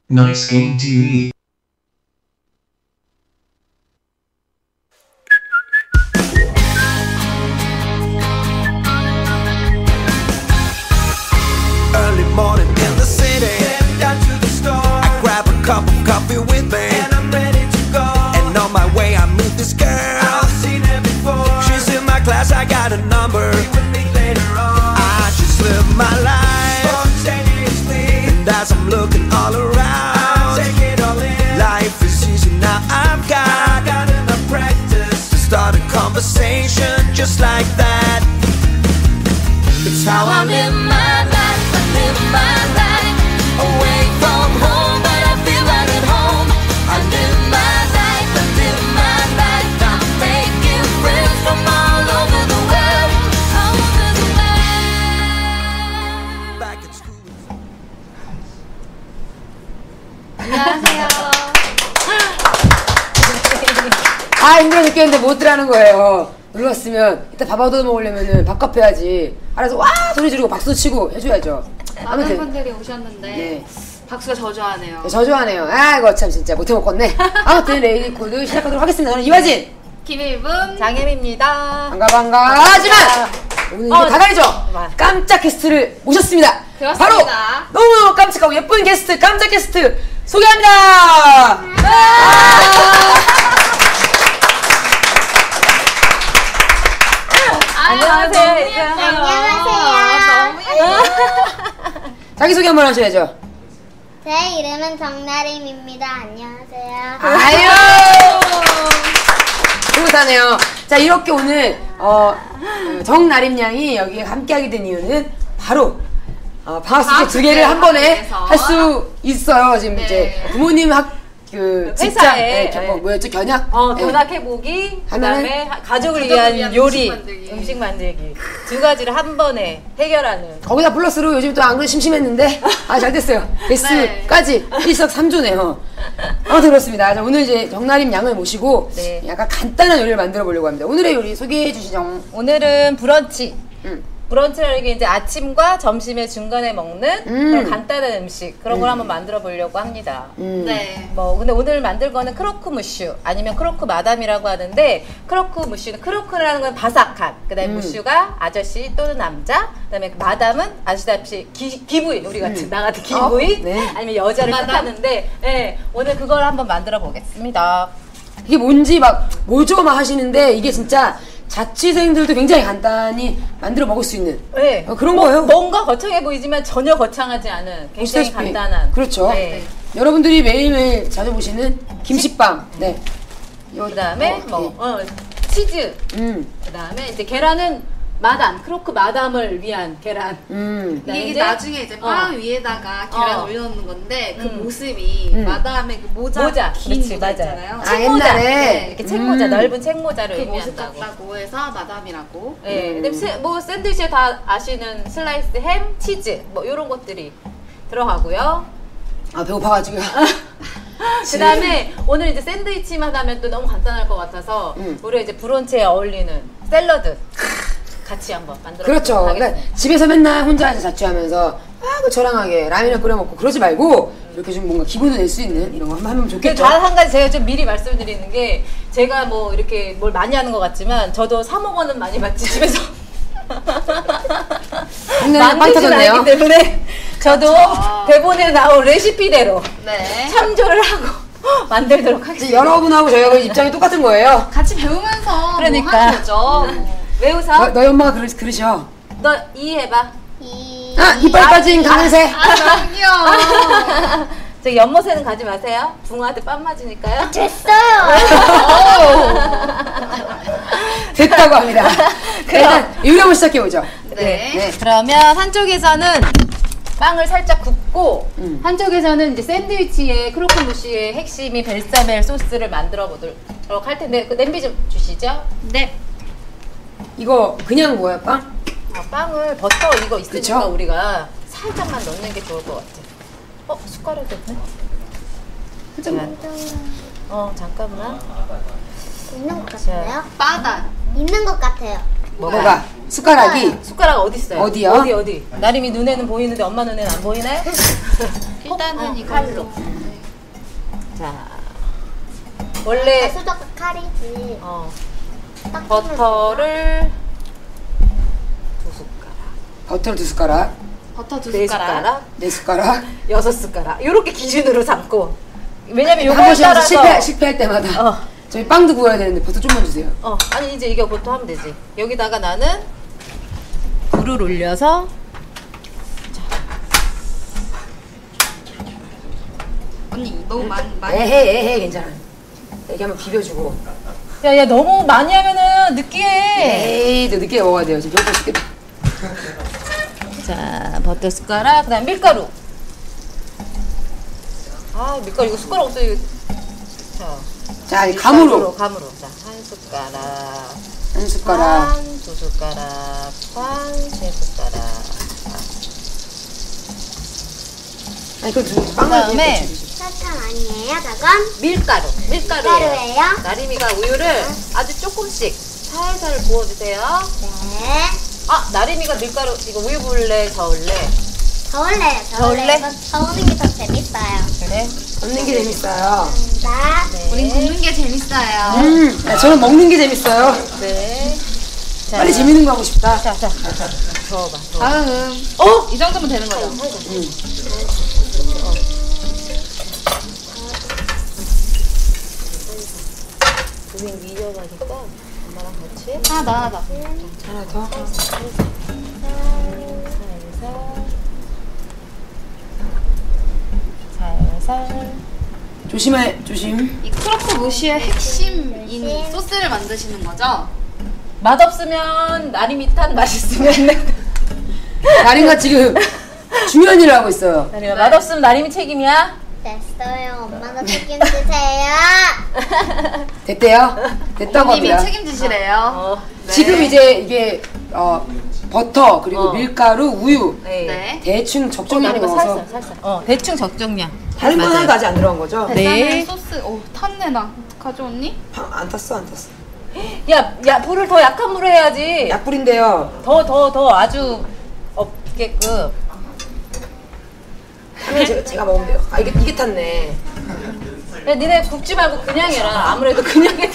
Nice Game TV. Early morning in the city, heading down to the store. I grab a cup of coffee with me, and I'm ready to go. And on my way I meet this girl. I've seen her before. She's in my class, I got a number. We will meet later on. I just live my life spontaneously, and as I'm looking all around, I take it all in. Life is easy now, I've got enough practice to start a conversation just like that. It's how I live my life. Live my life away from home, but I feel right at home. I live my life, I live my life. I'm making friends from all over the world, all over the world. Back at school. 안녕하세요. 아, 힘들어 죽겠는데 못 들어가는 거예요. 눌렀으면 이따 밥 얻어 먹으려면은 밥값 해야지. 알아서 와 소리 지르고 박수 치고 해줘야죠. 많은 분들이 오셨는데 네. 박수가 저조하네요. 저조하네요. 아 이거 참 진짜 못해 먹겠네. 아무튼 레이디 코드 시작하도록 하겠습니다. 저는 이화진, 김일분, 장혜미입니다. 반가. 하지만 오늘 이거 다 다르죠. 깜짝 게스트를 모셨습니다. 그렇습니다. 바로 너무너무 깜찍하고 예쁜 게스트, 깜짝 게스트 소개합니다. 안녕하세요. 자기소개 한번 하셔야죠. 제 이름은 정나림입니다. 안녕하세요. 아유 뿌듯하네요. 자 이렇게 오늘 정나림 양이 여기에 함께하게 된 이유는 바로 방학 숙제 두 개를 한 번에 할 수 있어요. 지금 네. 이제 부모님 직장 회사에, 뭐였죠? 견학? 견학해보기, 그다음에 가족을 위한 요리, 음식 만들기 두 가지를 한 번에 해결하는. 거기다 플러스로 요즘 또 안 그래 심심했는데 잘 됐어요. 베스트까지 일석삼조네요. 아무튼 그렇습니다. 자, 오늘 이제 정나림 양을 모시고 네. 약간 간단한 요리를 만들어 보려고 합니다. 오늘의 요리 소개해 주시죠. 오늘은 브런치. 브런치라는 게 이제 아침과 점심의 중간에 먹는 그런 간단한 음식, 그런 걸 한번 만들어 보려고 합니다. 네. 근데 오늘 만들 거는 크로크 무슈 아니면 크로크 마담이라고 하는데, 크로크 무슈는, 크로크라는 건 바삭한, 그 다음에 무슈가 아저씨 또는 남자, 그 다음에 마담은 아시다시피 기부인, 우리 같은 나 같은 기부인, 네. 아니면 여자를 뜻하는데, 네, 오늘 그걸 한번 만들어 보겠습니다. 이게 뭔지 뭐죠 막 하시는데 이게 진짜 자취생들도 굉장히 간단히 만들어 먹을 수 있는 네. 그런 거예요. 뭔가 거창해 보이지만 전혀 거창하지 않은 굉장히 보시다시피. 간단한. 그렇죠. 네. 여러분들이 매일매일 자주 보시는 김치빵. 네. 그 다음에 치즈. 그 다음에 이제 계란은 마담, 크로크 마담을 위한 계란. 이게 이제 나중에 이제 빵 위에다가 계란 올려놓는 건데 그 모습이 마담의 그 모자, 긴 그렇지, 모자 맞아. 있잖아요. 책모자. 옛날에. 네, 이렇게 책모자, 넓은 책모자를 그 모습 의미한다고. 같다고 해서 마담이라고. 네, 근데 뭐 샌드위치에 다 아시는 슬라이스 햄, 치즈 뭐 이런 것들이 들어가고요. 배고파가지고. 그 다음에 오늘 이제 샌드위치만 하면 또 너무 간단할 것 같아서 우리 이제 브런치에 어울리는 샐러드 같이 한번 만들어 그렇죠. 보도록 그러니까 하겠습니다. 집에서 맨날 혼자 자취하면서 저랑하게 라면을 끓여 먹고 그러지 말고 이렇게 좀 뭔가 기분을 낼 수 있는 이런 거 한번 하면 좋겠죠. 단 한 가지 제가 좀 미리 말씀드리는 게, 제가 뭐 이렇게 뭘 많이 하는 것 같지만 저도 사 먹어는 많이 먹지 집에서 많이 만들진 터졌네요. 않기 때문에 저도 대본에 나온 레시피대로 네. 참조를 하고 만들도록 하겠습니다. 여러분하고 저희하고 입장이 똑같은 거예요. 같이 배우면서 그러니까. 뭐 하는 거죠. 왜 웃어? 너희 엄마가 그러셔. 너 이해해봐. 이빨 빠진 강세. 그럼요. 저기 연못에는 가지 마세요. 붕어한테 뺨 맞으니까요. 됐어요. 됐다고 합니다. 일단 요리 한번 시작해보죠. 네. 그러면 한쪽에서는 빵을 살짝 굽고 한쪽에서는 이제 샌드위치의 크로크 무시의 핵심이 벨사멜 소스를 만들어 보도록 할 텐데, 그 냄비 좀 주시죠. 네. 이거 그냥 뭐야 빵? 빵을 버터 이거 있으니까 그쵸? 우리가 살짝만 넣는 게 좋을 것 같아. 숟가락이 없네. 잠깐만. 잠깐만. 있는 것 같아요? 바다. 있는 것 같아요. 뭐가? 숟가락이 숟가락 어디 있어요? 어디요? 어디? 나림이 눈에는 보이는데 엄마 눈에는 안 보이나요? 일단은 이거 칼로. 자, 원래 수저가 칼이지. 딱 버터를 2숟가락, 버터를 2숟가락, 버터 2 4 숟가락. 숟가락, 4숟가락 6숟가락 이렇게 기준으로 잡고 왜냐면 한 요거에 번씩 하면서 따라서 실패할 때마다 저희 빵도 구워야 되는데 버터 좀만 주세요. 아니 이제 이거 버터 하면 되지. 여기다가 나는 불을 올려서 언니 너무 많이 에헤 괜찮아. 이렇게 한번 비벼주고. 야 너무 많이 하면은 느끼해. 에이 너 늦게 먹어야 돼요. 지금 배고파 죽겠다. 자, 버터 숟가락, 그다음 밀가루. 밀가루 이거 숟가락 없어요. 자, 이 감으로 감으로. 자, 1숟가락, 1숟가락, 반, 2숟가락, 반, 3숟가락. 아니 그 그다음에 설탕 아니에요, 저건? 밀가루예요. 밀가루예요? 나림이가 우유를 아주 조금씩 살살 부어주세요. 네. 나림이가 밀가루 이거 우유 부을래, 저을래? 저을래요, 저을래? 저으는 게 더 재밌어요. 그래? 걷는 게 재밌어요. 나 우린 굽는 게 재밌어요. 저는 먹는 게 재밌어요. 네. 자, 빨리 재밌는 거 하고 싶다. 자, 저어봐. 다음 이 정도면 되는 거죠? 우린 미려가니까 엄마랑 같이 하나 더. 하나 더. 살살. 조심. 이 크로커 무시의 핵심인 소스를 만드시는 거죠? 맛없으면 나림이 탓, 맛있으면 나린가 지금 중요한 일을 하고 있어요. 나림아 맛없으면 나림이 책임이야. 됐어요. 엄마가 책임지세요. 됐대요? 됐다고 님이 합니다. 책임지시래요. 네. 지금 이제 이게 버터 그리고 밀가루, 우유 네. 대충 적정량 나림아 넣어서 살살. 대충 적정량. 다른 건 맞아요. 하나도 아직 안 들어간 거죠? 네. 소스 탔네 나. 어떡하죠 언니? 안 탔어. 야 불을 더 약한 불로 해야지. 약불인데요. 더 아주 없게끔. 하면 제가 먹으면 돼요. 이게 탔네. 야 니네 굽지 말고 그냥 해라. 아무래도 그냥 해.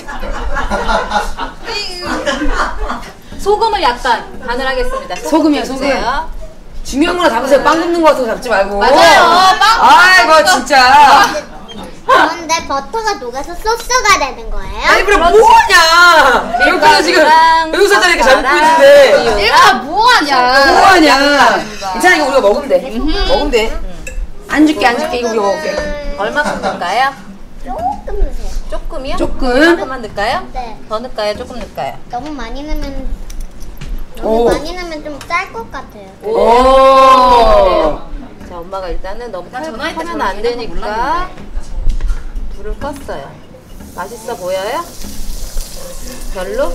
소금을 약간 간을 하겠습니다. 소금이요, 소금. 중요한 거나 잡으세요. 빵 굽는 거 같은 거 잡지 말고. 맞아요. 아이고 진짜. 그런데 버터가 녹아서 소스가 되는 거예요? 아니 그럼 뭐하냐? 여기서 지금 여기서 이렇게 잘 굽고 있는데 얘가 뭐하냐? 뭐하냐? 괜찮아 이거 우리가 먹으면 돼. 먹으면 돼. 안 줄게 이거 우리가 먹을게. 얼마큼 넣을까요? 조금 넣으세요. 조금이요? 조금. 조금만 넣을까요? 네. 더 넣을까요? 조금 넣을까요? 너무 많이 넣으면 오. 좀 짤 것 같아요. 오. 자 엄마가 일단은 너무 나 전화할 때 하면 저렇게 안 이런 거 되니까 몰랐는데. 불을 껐어요. 맛있어 보여요? 별로?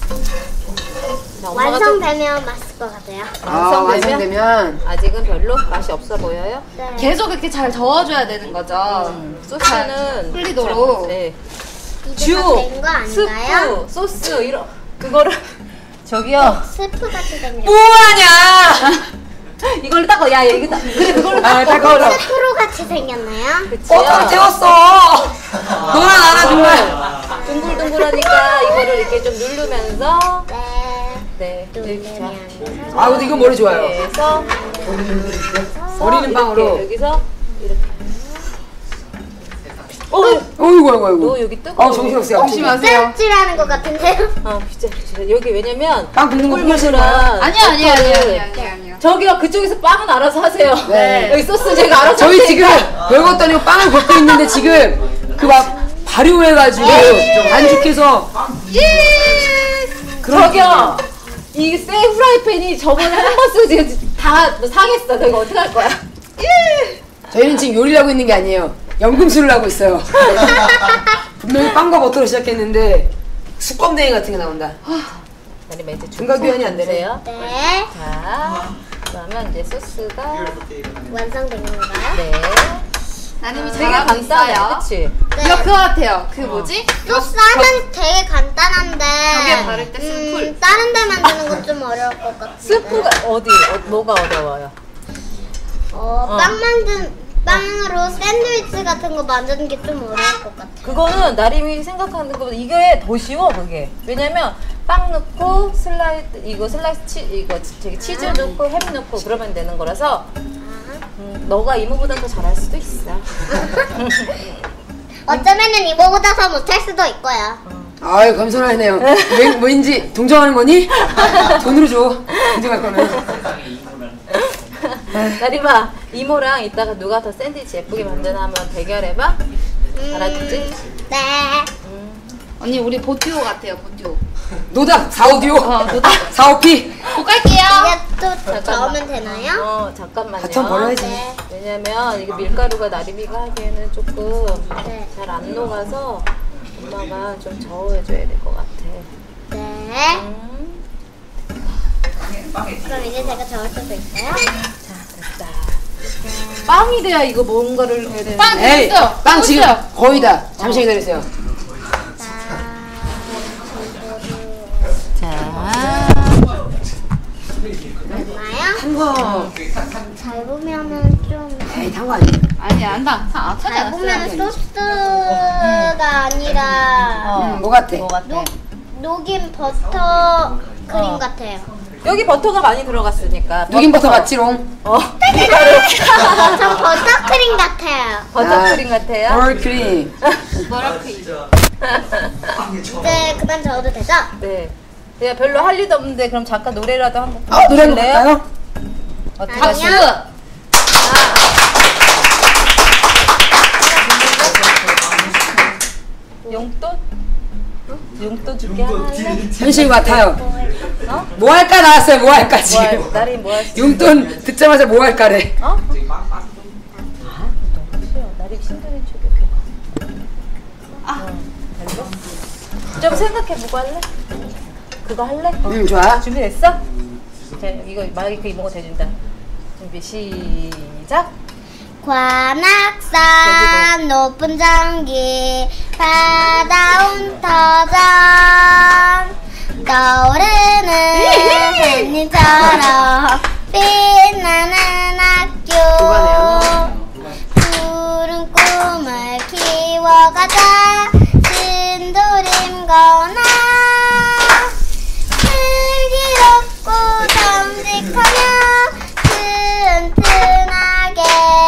자, 엄마가 완성되면 맛있을 것 같아요. 완성되면 아직은 별로 맛이 없어 보여요? 네. 계속 이렇게 잘 저어줘야 되는 거죠. 소스는 풀리도록. 자, 네. 이제 다 된 거 아닌가요? 스프, 소스 이런 그거를 저기요 스프 같이 생겼어요. 뭐하냐? 이걸로 닦아. 야 이거 그래 그걸로 닦아. 닦아. 스프로 같이 생겼나요? 그치요? 다 태웠어. 너나 나나 정말. 둥글둥글하니까 이거를 이렇게 좀 누르면서 네. 네 이렇게 자 누르면서 아 근데 이거 머리 좋아요. 그래서 버리는 이렇게 빵으로. 여기서 이렇게 어이구. 너 여기 뜨거워. 정신없어요. 조심하세요. 찜질하는 것 같은데요? 진짜 여기 왜냐면 빵 굽는 거 꿀물이랑 아니야. 저기요 그쪽에서 빵은 알아서 하세요. 네. 여기 소스 제가 알아서 저희 할게요. 지금 별것도 아니고 빵을 굽고 있는데 지금 그 막 발효해가지고 반죽해서 저기요 이 새 후라이팬이 저번에 한 번 쓰고 지금 다 상했어. 너 이거 어떻게 할 거야? 저희는 지금 요리를 하고 있는 게 아니에요. 연금술을 하고 있어요. 분명히 빵과 버터로 시작했는데 수검댕이 같은 게 나온다. 아니면 이제 중간 교환이 안 되네. 주세요. 네. 자 그러면 이제 소스가 완성된 건가요? 네 나님이 되게 잘하고 간단해, 있어요. 그치? 이거 그거 같아요. 그 뭐지? 소스 하면 되게 간단한데 벽에 바를 때 쓴 풀. 다른 데 만드는 건 좀 어려울 것 같아. 스프가 뭐가 어려워요? 빵으로 샌드위치 같은 거 만드는 게 좀 어려울 것 같아. 그거는 나림이 생각하는 것보다 이게 더 쉬워, 그게. 왜냐면 빵 넣고 치즈 넣고 햄 넣고 그러면 되는 거라서 너가 이모보다 더 잘할 수도 있어. 어쩌면은 이거보다 더 못할 수도 있고요. 아유 겸손하네요. 왠지 동정하는 거니? 돈으로 줘. 동정할 거는. 나림아, 이모랑 이따가 누가 더 샌드위치 예쁘게 만드나 한번 대결해봐. 알았지? 네. 언니 우리 보듀오 같아요. 보듀오. 노답 4오디오. 노답. 4오피. 꼭 갈게요. 이게 또 잠깐만. 저으면 되나요? 잠깐만요. 바텀 벌어야지. 네. 왜냐면 이게 밀가루가 나림이가 하기에는 조금 네. 잘 안 녹아서 엄마가 좀 저어줘야 될 것 같아. 네. 그럼 이제 제가 저을 수도 있어요? 자, 됐다. 빵이 돼야 이거 뭔가를 해야 되는데. 빵 에이, 됐어. 빵 지금 거의 다. 잠시 기다리세요. 자, 얼마요? 한거 잘 보면은 좀. 에이 단거 아니에요. 아니야 안다. 잘 보면은 소스가 아니라 뭐 같아? 뭐 같아? 녹인 버터 크림 같아요. 여기 버터가 많이 들어갔으니까. 녹인 버터 맞지롱? 전 버터 크림 같아요. 버터크림 같아요? 버터크림. 머라크이. 이제 그만 저어도 되죠? 네. 내가 별로 할 일도 없는데 그럼 잠깐 노래라도 한곡 노래 한곡 할까요? 어떻게 박수! 하실래요? 용돈? 용돈 줄게 하나 할래? 현실 같아요. 어? 뭐 할까 나왔어요. 뭐 할까 지금. 나리 뭐 할지? 용돈 듣자마자 뭐 할까래. 어? 너무 싫어. 나리 신도림 쪽에 좀 생각해보고 할래? 그거 할래? 좋아. 준비됐어? 자, 이거 마이크 이모가 대준다. 준비 시작. 관악산 높은 전기 바다운 터전 떠오르는 햇님처럼 빛나는 학교 푸른 꿈을 키워가자 신도림 거나 슬기롭고 정직하며 튼튼하게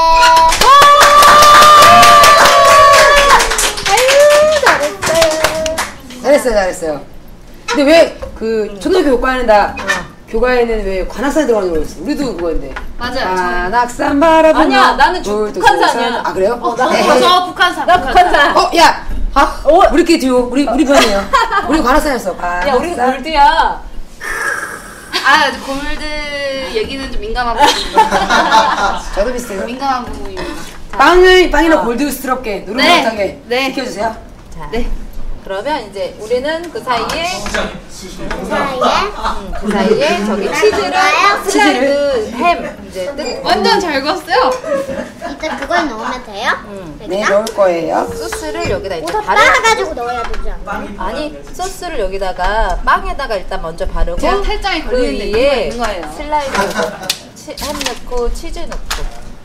잘했어요. 근데 왜 그 초등학교 교과에는 다 교과에는 왜 관악산에 들어가는 걸 그랬어? 우리도 그거였는데. 맞아요. 관악산 바라보며. 아니야, 나는 북한산이야. 아 그래요? 저 북한산. 나 북한산. 야. 우리끼리 듀오. 우리 편이에요. 우리 관악산이었어. 야, 우리 골드야. 골드 얘기는 좀 민감한 부분이에요. 저도 비슷해요. 민감한 부분이에요. 빵이나 골드스럽게 노릇 네. 못하게 네. 시켜주세요. 자, 네. 그러면 이제 우리는 그 사이에 그 사이에 저기 치즈를 슬라이드 햄 이제 뜯 완전 잘 구웠어요. 이제 그걸 넣으면 돼요? 네, 여기다? 넣을 거예요. 소스를 여기다 이제 우선 빨아가지고 넣어야 되지 않나요? 아니 소스를 여기다가 빵에다가 일단 먼저 바르고 제가 탈장에 그 걸리는데 위에 있는 거예요. 슬라이드 햄 넣고 치즈 넣고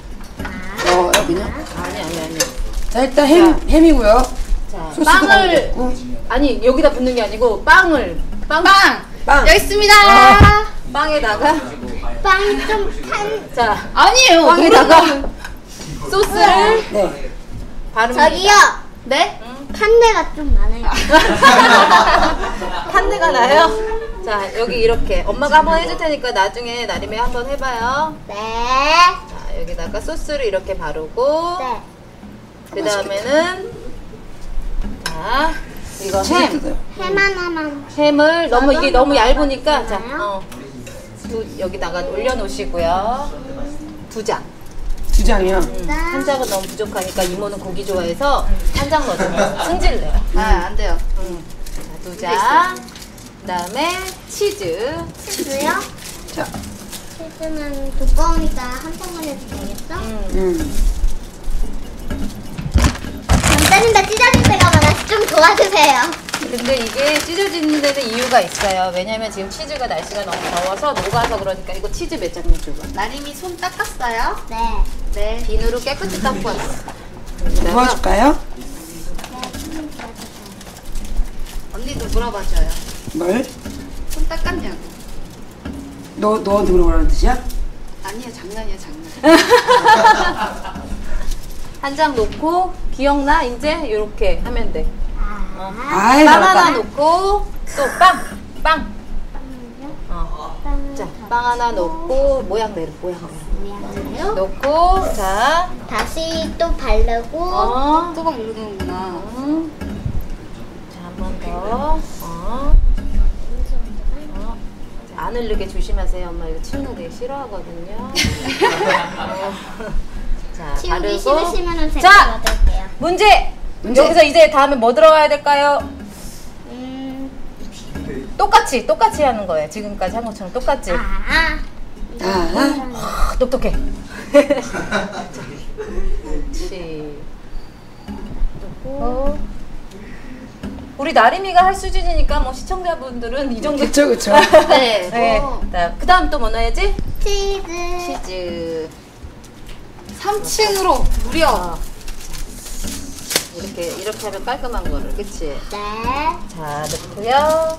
그냥. 아니 자, 일단 햄이고요. 자 소스도 빵을 넣고. 아니 여기다 붓는 게 아니고 빵 빵. 여기 있습니다. 빵에다가 빵이 좀 탄. 자 아니에요. 빵에다가 소스를 네. 바릅니다. 저기요. 네? 탄내가 좀 많아요. 탄내가 나요? 자 여기 이렇게 엄마가 한번 해줄 테니까 나중에 나림이 한번 해봐요. 네. 자 여기다가 소스를 이렇게 바르고 네. 그 다음에는 자 이거 햄 햄 하나만. 햄을 너무 이게 너무 얇으니까 자 하나요? 여기다가 올려놓으시고요. 2장. 2장이요. 한 장은 너무 부족하니까 이모는 고기 좋아해서 한 장 넣어줘요. 승질내요. 안 돼요. 자, 2장. 그 다음에 치즈. 치즈요? 자. 치즈는 두꺼우니까 한 통만 해도 되겠죠? 찢어진다 찢어질 때가 많아서 좀 도와주세요. 근데 이게 찢어지는 데는 이유가 있어요. 왜냐면 지금 치즈가 날씨가 너무 더워서 녹아서 그러니까 이거 치즈 몇 장면 줘봐. 나림이 손 닦았어요? 네. 네. 비누로 깨끗이 닦고 왔어. 도와줄까요? 언니도 물어봐줘요. 뭘? 손 닦았냐고. 너한테 물어보라는 뜻이야? 아니야, 장난이야, 장난. 한 장 놓고 기억나? 이제 이렇게 하면 돼. 아이, 빵 하나 잘했다. 놓고 또 빵. 자, 빵 하나 놓고 모양대로. 모양대로 놓고 자, 다시 또 바르고 뚜껑 누르는구나. 자, 한 번 더. 안 흐르게 조심하세요. 엄마 이거 치우는 거 되게 싫어하거든요. 자, 치우기 바르고. 싫으시면 제가 자! 받을게요. 문제! 여기서 이제 다음에 뭐 들어와야 될까요? 똑같이 하는 거예요. 지금까지 한 것처럼 똑같이. 아, 똑똑해. 그렇지. 우리 나림이가 할 수준이니까 뭐 시청자분들은 이 정도. 그쵸. 네. 네. 그 다음 또 뭐 넣어야지? 치즈. 3층으로 무려. 이렇게 하면 깔끔한 거를, 그치? 네. 자, 넣고요.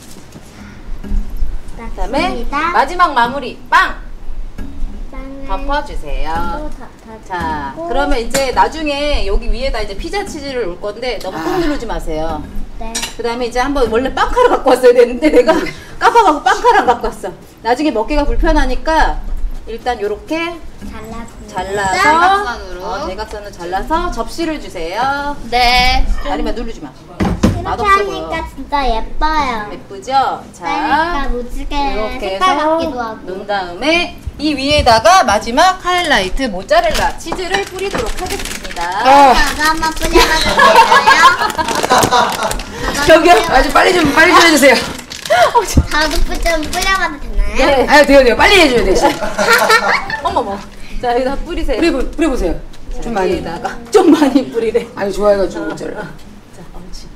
그 다음에 맞습니다. 마지막 마무리, 빵! 빵을 덮어주세요. 또 덮어주고. 자, 그러면 이제 나중에 여기 위에다 이제 피자 치즈를 올 건데 너무 꾹 누르지 마세요. 네. 그 다음에 이제 한번 원래 빵카를 갖고 왔어야 되는데 내가 까봐가고 빵카를 안 갖고 왔어. 나중에 먹기가 불편하니까 일단 요렇게 잘라서 대각선으로. 대각선을 잘라서 접시를 주세요. 네. 아니면 누르지 마. 이렇게 맛없어 보여. 하니까 진짜 예뻐요. 예쁘죠? 그러니까 자, 무지개 이렇게 색깔 해서 같기도 하고. 놓은 다음에 이 위에다가 마지막 하이라이트 모짜렐라 치즈를 뿌리도록 하겠습니다. 저도 한번 뿌려봐도 될까요? 저기요. 아주 빨리 좀 해주세요. 저도 좀 뿌려봐도 되나요? 네. 아유, 돼요. 빨리 해줘요, 대신. 어머머. 자, 여기다 뿌리세요. 뿌려보세요. 좀 많이. 위에다가 좀 많이 뿌리래. 아유, 좋아해가지고, 어쩌래. 자, 옳지.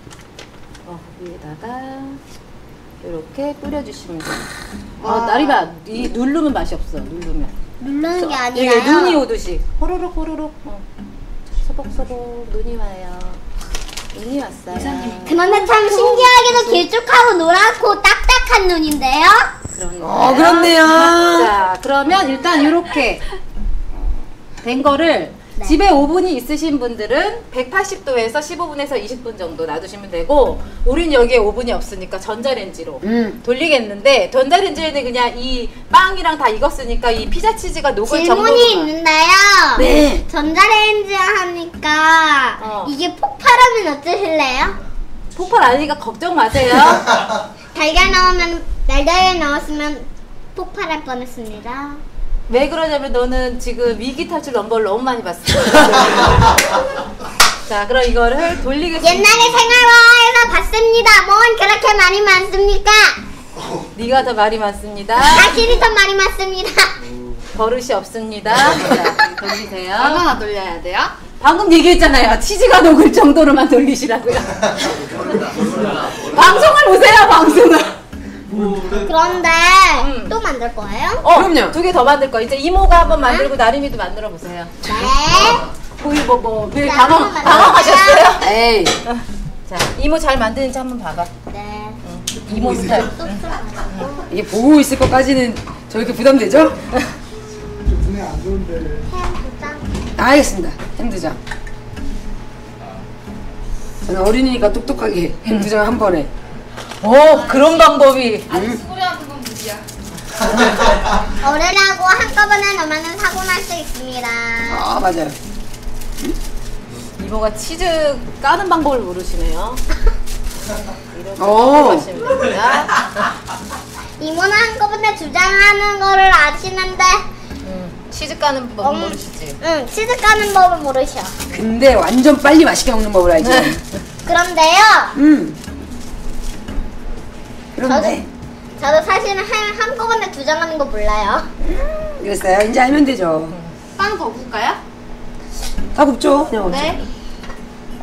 위에다가 이렇게 뿌려주시면 돼요. 나리바, 이 누르면 맛이 없어. 누르면. 누르는 게 이게 아니라요. 눈이 오듯이 호로록. 소복소복 눈이 와요. 눈이 왔어요. 그런데 참 신기하게도 길쭉하고 노랗고 딱딱한 눈인데요? 그런가요? 그렇네요. 자, 그러면 일단 이렇게 된 거를 집에 오븐이 있으신 분들은 180도에서 15분에서 20분 정도 놔두시면 되고, 우린 여기에 오븐이 없으니까 전자레인지로 돌리겠는데, 전자레인지에는 그냥 이 빵이랑 다 익었으니까 이 피자 치즈가 녹을 정도로만. 질문이 있는데요. 네. 전자레인지 하니까 이게 폭발하면 어쩌실래요? 폭발 아니니까 걱정 마세요. 달걀 넣었으면 폭발할 뻔했습니다. 왜 그러냐면 너는 지금 위기 탈출 넘버를 너무 많이 봤어. 자, 그럼 이거를 돌리겠습니다. 옛날에 생활화에서 봤습니다. 뭔 그렇게 말이 많습니까? 네가 더 말이 많습니다. 자신이 더 말이 많습니다. 버릇이 없습니다. 자, 돌리세요. 얼마나 돌려야 돼요? 방금 얘기했잖아요. 치즈가 녹을 정도로만 돌리시라고요. 방송을 보세요, 방송을. 그런데 또 만들 거예요? 그럼요. 2개 더 만들 거. 이제 이모가 한번 만들고 나림이도 만들어 보세요. 네. 왜 자, 방황, 한번 방황하셨어요? 에이. 자, 이모 잘 만드는지 한번 봐봐. 네. 이모 스타일. 이게 보고 있을 것까지는 저렇게 부담되죠? 알겠습니다. 햄두장. 저는 어린이니까 똑똑하게 햄두장 한 번에. 그런 방법이. 소리하는 건 무지야. 어른하고 한꺼번에 넣으면 사고 날 수 있습니다. 맞아요. 이모가 치즈 까는 방법을 모르시네요. 이렇게 오. 하시면 됩니다. 이모는 한꺼번에 2장 하는 거를 아시는데 치즈 까는 법 모르시지? 응, 치즈 까는 법을 모르셔. 근데 완전 빨리 맛있게 먹는 법을 알죠? 그런데요. 그런데 저도 사실은 한꺼번에 2장 하는 거 몰라요. 그랬어요. 이제 알면 되죠. 빵 더 굽까요? 다 굽죠? 그냥 네.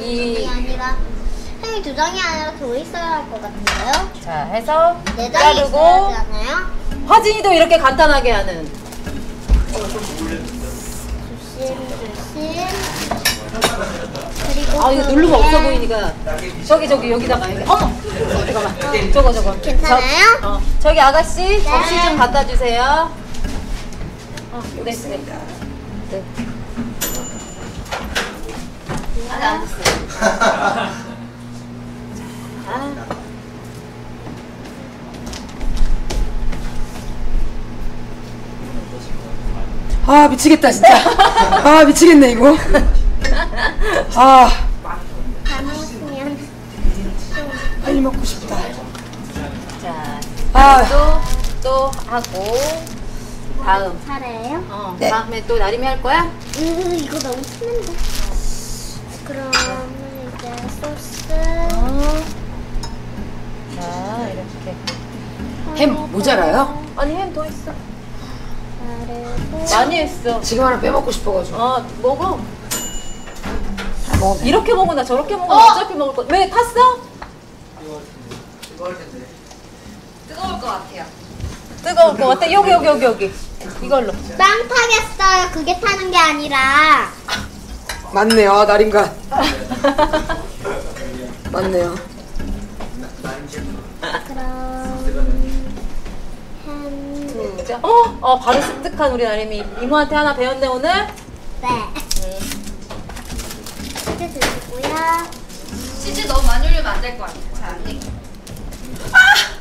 그게 아니라 행이 2장이 아니라 더 있어야 할 것 같은데요? 자, 해서 4장이 자르고 있어야 되지 않아요? 화진이도 이렇게 간단하게 하는. 조심. 그리고 아, 이거 그 누르면 위에 없어 보이니까. 저기, 여기다가. 여기. 어머! 잠깐만. 저거. 괜찮아요? 저기 아가씨, 접시 좀 갖다 주세요. 네. 네. 아직 안 됐어요. 아 미치겠다 진짜. 아 미치겠네 이거. 아 다 먹으면 빨리 먹고 싶다. 자, 아 또 하고, 다음. 차례예요? 네. 다음에 또 나림이 할 거야? 이거 너무 심한데. 그럼 이제 소스. 자, 이렇게. 햄 모자라요? 아니, 햄 더 있어. 그리고 많이 했어. 지금 하나 빼먹고 싶어가지고. 먹어. 먹으면 이렇게 먹으나 저렇게 먹으나 어차피 먹을 거. 왜 탔어? 뜨거울 것 같아요. 뜨거울 것 같아. 여기. 이걸로. 빵 타겠어요. 그게 타는 게 아니라. 맞네요 나린가. 맞네요. 그럼 햄. 자, 바로 습득한 우리 나림이. 이모한테 하나 배웠네, 오늘? 네. 치즈 드시고요. 치즈 너무 많이 올리면 안 될 것 같아요. 잘 안 돼.